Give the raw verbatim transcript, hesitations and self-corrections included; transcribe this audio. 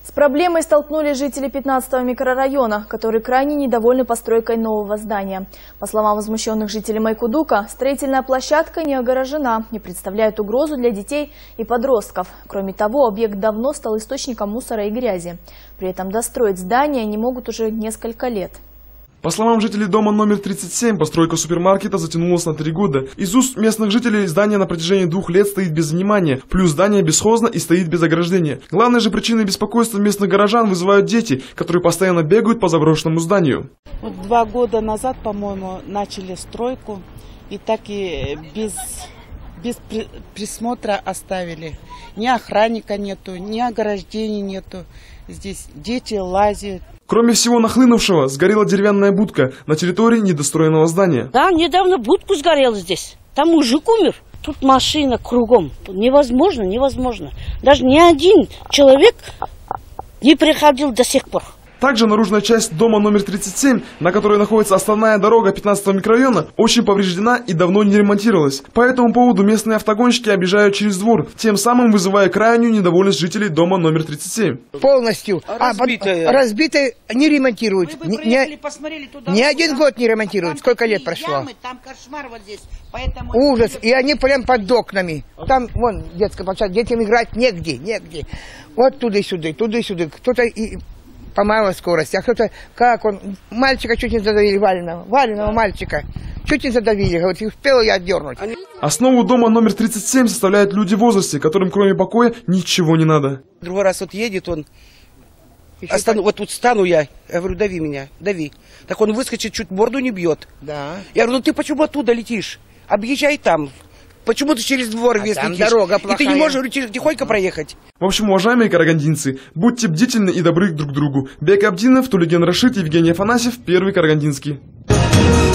С проблемой столкнулись жители пятнадцатого микрорайона, которые крайне недовольны постройкой нового здания. По словам возмущенных жителей Майкудука, строительная площадка не огорожена, не представляет угрозу для детей и подростков. Кроме того, объект давно стал источником мусора и грязи. При этом достроить здание не могут уже несколько лет. По словам жителей дома номер тридцать семь, постройка супермаркета затянулась на три года. Из уст местных жителей здание на протяжении двух лет стоит без внимания, плюс здание бесхозно и стоит без ограждения. Главной же причиной беспокойства местных горожан вызывают дети, которые постоянно бегают по заброшенному зданию. Вот два года назад, по-моему, начали стройку и так и без, без присмотра оставили. Ни охранника нету, ни ограждений нету. Здесь дети лазят. Кроме всего нахлынувшего, сгорела деревянная будка на территории недостроенного здания. Да, недавно будку сгорела здесь. Там мужик умер. Тут машина кругом. Невозможно, невозможно. Даже ни один человек не приходил до сих пор. Также наружная часть дома номер тридцать семь, на которой находится основная дорога пятнадцатого микрорайона, очень повреждена и давно не ремонтировалась. По этому поводу местные автогонщики объезжают через двор, тем самым вызывая крайнюю недовольность жителей дома номер тридцать семь. Полностью. А, разбитая. Разбитая не ремонтируют. Мы бы проехали, посмотрели туда. Ни один год не ремонтируют. Сколько лет прошло? Ямы, там кошмар вот здесь. Поэтому... Ужас. И они прям под окнами. Там, вон, детская площадка, детям играть негде, негде. Вот туда-сюда, туда-сюда. Кто-то и... по малой скорости, а кто-то, как он, мальчика чуть не задавили, валеного, валеного мальчика, чуть не задавили, говорит, и успела я отдернуть. Основу дома номер тридцать семь составляют люди в возрасте, которым кроме покоя ничего не надо. Другой раз вот едет он, остану, вот тут стану я, я говорю, дави меня, дави. Так он выскочит, чуть морду не бьет. Да. Я говорю, ну ты почему оттуда летишь? Объезжай там. Почему ты через двор весь а летишь? Дорога плохая. И ты не можешь тихонько проехать. В общем, уважаемые карагандинцы, будьте бдительны и добры друг к другу. Бек Абдинов, Тулиген Рашид, Евгений Афанасьев, Первый Карагандинский.